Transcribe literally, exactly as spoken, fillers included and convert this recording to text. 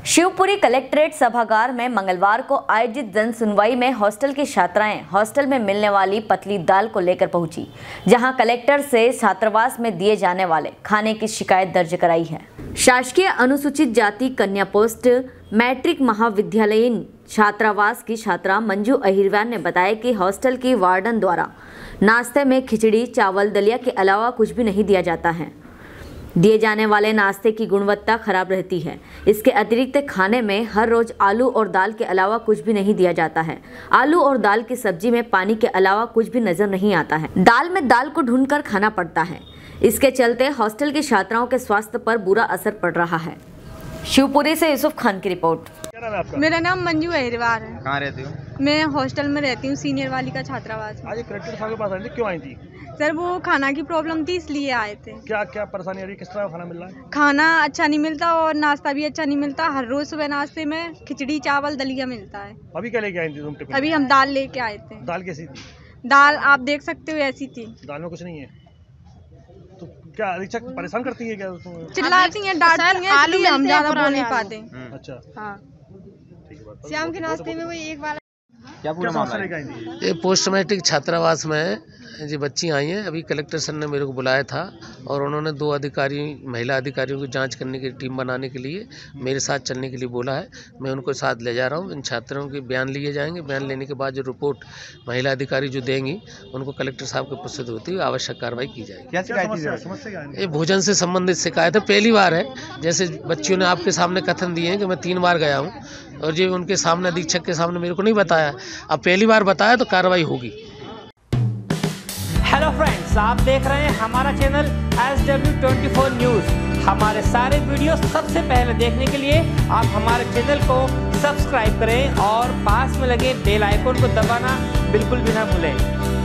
Shivpuri collectorate सभागार में मंगलवार को आयोजित जन सुनवाई में हॉस्टल की छात्राएं हॉस्टल में मिलने वाली पतली दाल को लेकर पहुंची, जहां कलेक्टर से छात्रावास में दिए जाने वाले खाने की शिकायत दर्ज कराई है। शासकीय अनुसूचित जाति कन्या पोस्ट मैट्रिक महाविद्यालयीन छात्रावास की छात्रा मंजू अहिरवार ने बताया कि हॉस्टल की वार्डन द्वारा नाश्ते में खिचड़ी, चावल, दलिया के अलावा कुछ भी नहीं दिया जाता है। दिए जाने वाले नाश्ते की गुणवत्ता खराब रहती है। इसके अतिरिक्त खाने में हर रोज आलू और दाल के अलावा कुछ भी नहीं दिया जाता है। आलू और दाल की सब्जी में पानी के अलावा कुछ भी नजर नहीं आता है। दाल में दाल को ढूंढकर खाना पड़ता है। इसके चलते हॉस्टल की छात्राओं के स्वास्थ्य पर बुरा असर पड़ रहा है। शिवपुरी से यूसुफ खान की रिपोर्ट। क्या नाम है आपका? मेरा नाम मंजू अहिरवार है। कहाँ रहती हो? मैं हॉस्टल में रहती हूँ, सीनियर वाली का छात्रावास। आज कलेक्टर साहब के पास आई थी, क्यों आई थी? सर वो खाना की प्रॉब्लम थी, इसलिए आए थे। क्या क्या परेशानी आ रही है? किस तरह का खाना मिल रहा है? खाना अच्छा नहीं मिलता और नाश्ता भी अच्छा नहीं मिलता। हर रोज सुबह नाश्ते में खिचड़ी, चावल, दलिया मिलता है। अभी क्या लेके आई थी तुम टिफिन? अभी हम दाल लेके आए थे। दाल कैसी थी? दाल आप देख सकते हो ऐसी थी। दाल में कुछ नहीं है तो क्या अधीक्षक परेशान करती है क्या? चिल्लाती हैं, डांटती हैं, इसलिए हम ज्यादा बोल नहीं पाते। अच्छा, हाँ, ठीक है। बात शाम के नाश्ते में वही एक बार। क्या पूरा मामला लेके आई थी? ये पोस्ट मैट्रिक छात्रावास में जी बच्ची आई हैं। अभी कलेक्टर सर ने मेरे को बुलाया था और उन्होंने दो अधिकारी महिला अधिकारियों की जांच करने की टीम बनाने के लिए मेरे साथ चलने के लिए बोला है। मैं उनको साथ ले जा रहा हूँ। इन छात्रों के बयान लिए जाएंगे। बयान लेने के बाद जो रिपोर्ट महिला अधिकारी जो देंगी उनको कलेक्टर साहब के प्रस्तुत होती हुई आवश्यक कार्रवाई की जाएगी। क्या समस्या? ये भोजन से संबंधित शिकायत है, पहली बार है। जैसे बच्चियों ने आपके सामने कथन दिए हैं कि मैं तीन बार गया हूँ और ये उनके सामने अधीक्षक के सामने मेरे को नहीं बताया। अब पहली बार बताया तो कार्रवाई होगी। हेलो फ्रेंड्स, आप देख रहे हैं हमारा channel S W twenty four news. हमारे सारे वीडियो सबसे पहले देखने के लिए आप हमारे चैनल को सब्सक्राइब करें और पास में लगे बेल आइकन को दबाना बिल्कुल भी ना भूलें।